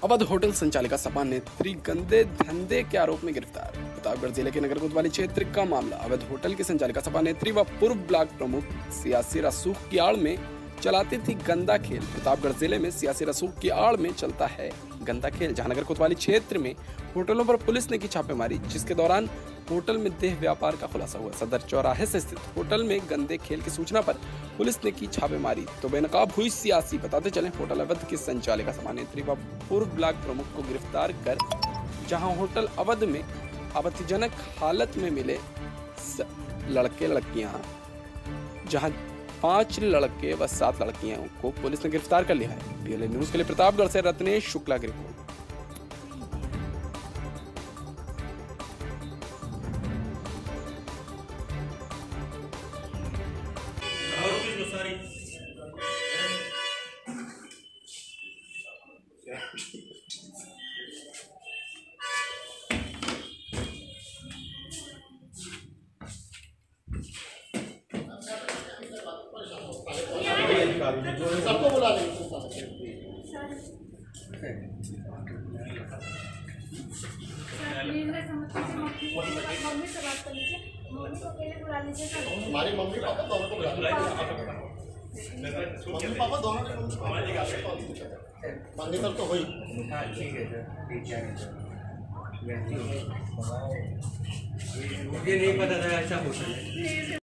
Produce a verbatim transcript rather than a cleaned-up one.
Awadh hotel संचालिका सपा नेत्री गंदे धंधे के आरोप में गिरफ्तार। प्रतापगढ़ जिले के नगर कोतवाली क्षेत्र का मामला। अवध होटल की संचालिका सपा नेत्री व पूर्व ब्लॉक प्रमुख सियासी रसूख की आड़ में चलाती थी गंदा खेल। प्रतापगढ़ जिले में सियासी रसूख की आड़ में चलता है गंदा खेल, जहां नगर कोतवाली क्षेत्र में होटलों पर पुलिस ने की छापेमारी, जिसके दौरान होटल में देह व्यापार का खुलासा हुआ। सदर चौराहे से स्थित होटल में गंदे खेल की सूचना पर पुलिस ने की छापेमारी तो बेनकाब हुई सियासी। बताते चले होटल अवध की संचालिका सपा नेत्री व पूर्व ब्लॉक प्रमुख को गिरफ्तार कर जहां होटल अवध में आपत्तिजनक हालत में मिले लड़के लड़कियां जहां पांच लड़के व सात लड़कियों को पुलिस ने गिरफ्तार कर लिया है। पीएलए न्यूज के लिए प्रतापगढ़ से रत्नेश शुक्ला की रिपोर्ट। सबको बुला लेंगे। हमारी मम्मी पापा दोनों को बुला मम्मी पापा दोनों मंदिर तक तो हुई। ठीक है सर, ठीक है। मुझे नहीं पता था ऐसा हो सकता है।